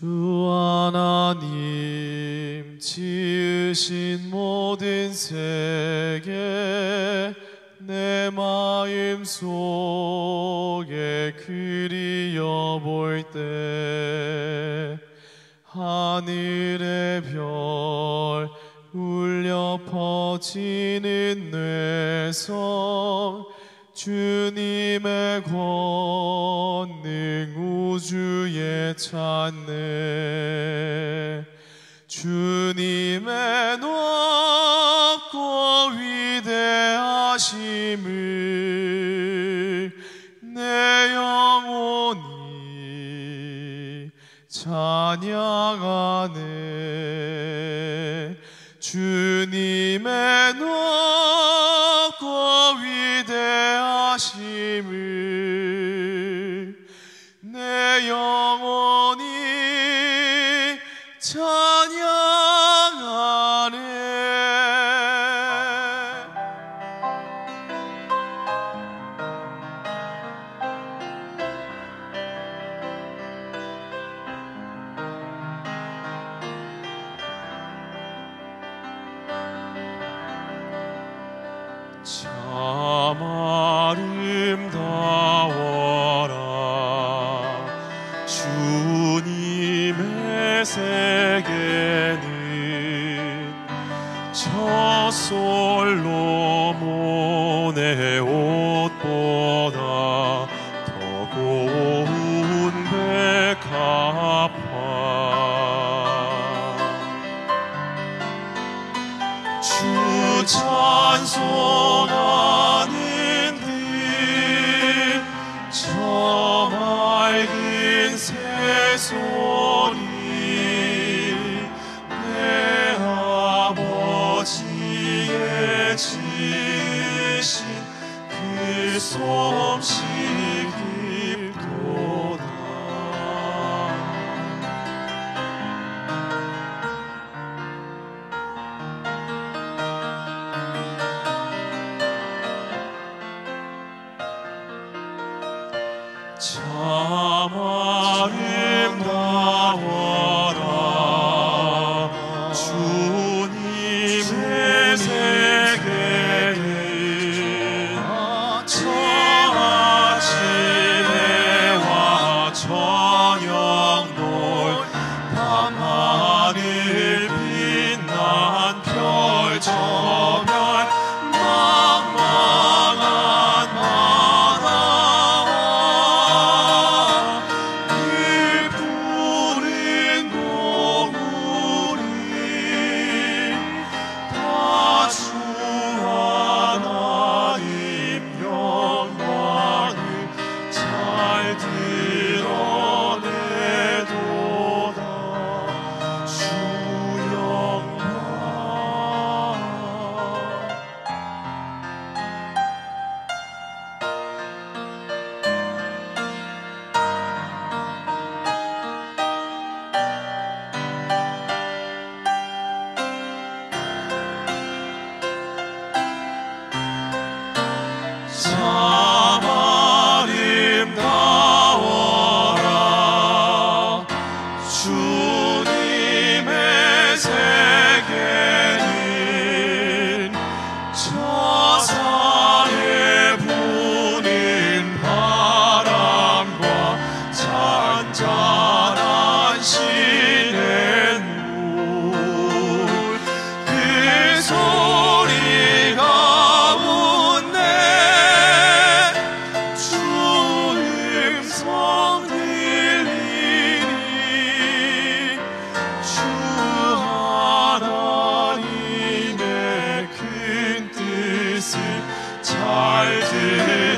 주 하나님 지으신 모든 세계 내 마음 속에 그리워 볼 때 하늘의 별 울려 퍼지는 뇌성 주님의 권능 우주에 찾네. 주님의 높고 위대하심을 내 영혼이 찬양하네. 주님의 높고 위대하심을 내 영혼이 찬양하네. 참 아름다워라 주님의 세계는 저 솔로몬의 옷보다 더 고운 백합화. 주 찬송하는 듯 저 맑은 새소리 내 아버지의 지으신 그 솜씨 깊도다. 참 아름다워라 주님의 세계는 저 아침에 와 저녁 놀 밤하늘 빛난 별 저 별 망망한 잘